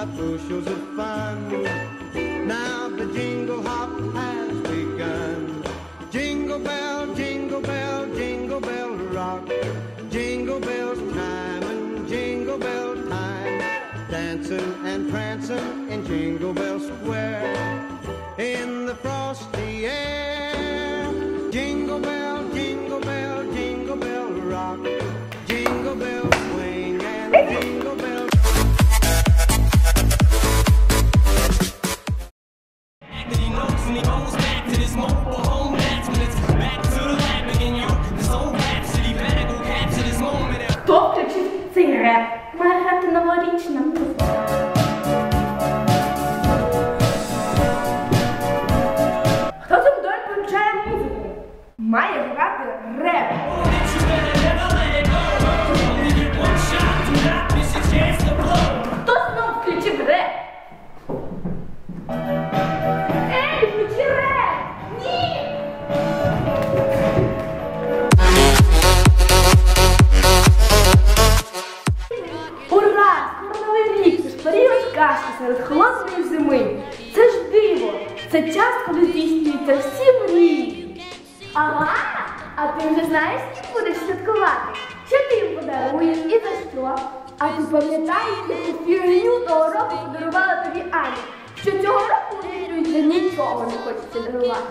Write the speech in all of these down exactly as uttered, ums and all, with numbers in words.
about bushels of fun. Now the jingle hop has begun. Jingle bell, jingle bell, jingle bell rock. Jingle bells chime and jingle bell time. Dancing and prancing in Jingle Bell Square. In the frosty air. Jingle bell, jingle bell, jingle bell rock. Jingle bell swing and jingle bell. That he knows and he goes back to this mobile home. That's when it's back to the lab again, yo. This old rhapsody better go capture this moment. Хто включив цей реп? Має грати новорічна музика. Хто там вдоль включає музику? Має грати реп. Хто знов включив реп? Ей, включи реп! Ні! Ура! Скоро новий рік! Це ж період казки серед холодної зими. Це ж диво! Це час, коли здійснюються всі мрії. Ага! А ти вже знаєш, як будеш святкувати? Що ти їм подаруєш і за що? А ти пам'ятаєш, яку фігню того року подарувала тобі Аня? Що цього року вирішується нічого не хочеться дарувати.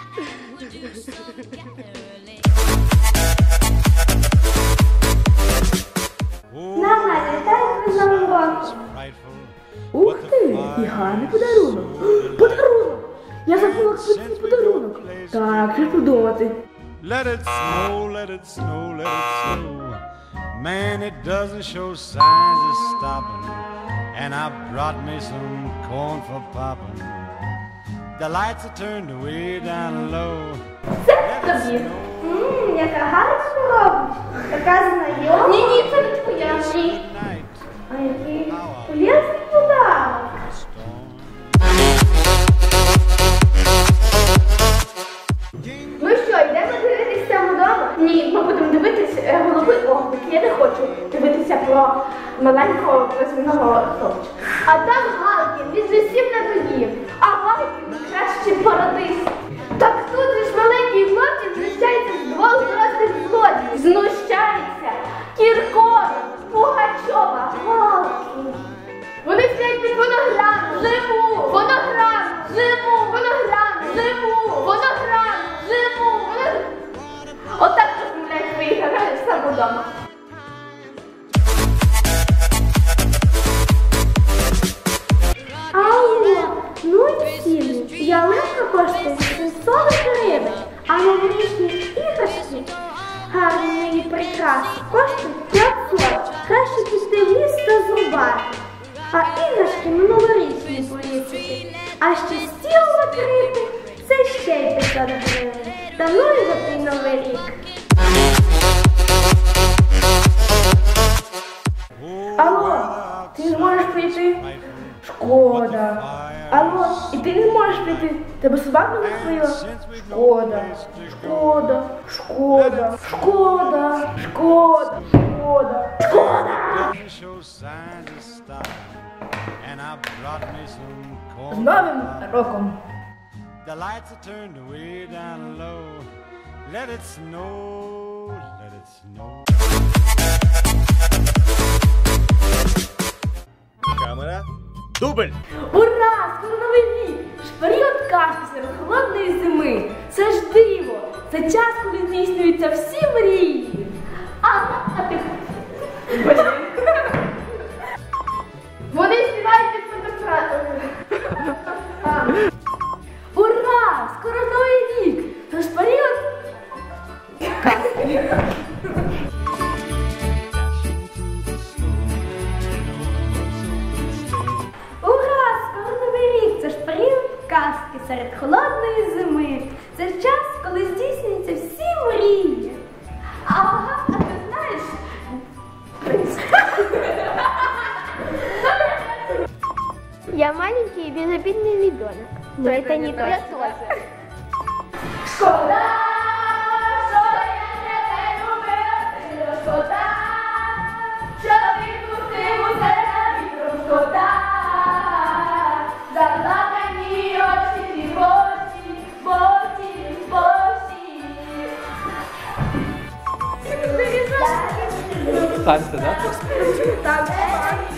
Мама, вітаю з Новим роком. Ух ти, і гарний подарунок. Подарунок! Я забула, хто цей подарунок. Так, що подумати. Let it snow, let it snow, let it snow. Man, it doesn't show signs of stopping. And I brought me some corn for popping. The lights are turned way down low. Це тобі. Ммм, яка гарна коробочка. Така знайома. Ні-ні, це не твоя. А який полезний подарунок. Ну що, йдемо дивитися цьому дому? Ні, ми будемо дивитися голови оглик. Я не хочу дивитися про маленького розвинного хлопчика. А там Галкін, він же всім надоїв. А Галкін краще парадис. Так тут же ж маленький хлопчик знущається з двох дорослих злодіїв. Знущається. Кіркоров, Пугачова, Галкін. Вони стоять під фонограму. Живу! Фонограму! Живу! Фонограму! Живу! Фонограму! Живу! Фонограму! Отак розмовляють твої герої сам удома. Алло, ну і ціни. Ялинка коштує сорок гривень, а новорічні іграшки, гарні і прикраси, коштують п'ятсот. Краще піти в ліс та зрубати. А іграшки на новорічні повісити. А ще стіл накрити – це ще й п'ятсот гривень. Та ну і за той новий рік. Алло, ти не можеш прийти? Шкода. Алло, і ти не можеш прийти? Тебе собака захворіла? Шкода. Шкода. Шкода. Шкода. Шкода. Шкода. Шкода. З Новим роком. The lights are turned way down low. Let it snow, let it snow. Камера. Дубль! Ура! Скоро новий рік! Ж період казки серед холодної зими. Це ж диво! Це час, коли здійснюються всі мрії. А, а ти... Вони співають під фотоапаратом. Ура! Скоро новий рік! Це ж період казки. Ура! Скоро новий рік! Це ж період казки серед холодної зими. Це ж час, коли здійснюються всі мрії. Ага, а ти знаєш? Я маленький и безобидный ребенок. Но это не то. Я тоже. Шкода, що я тебе любила, шкода, що відпустив усе на вітру, шкода. Станьте, так? Так,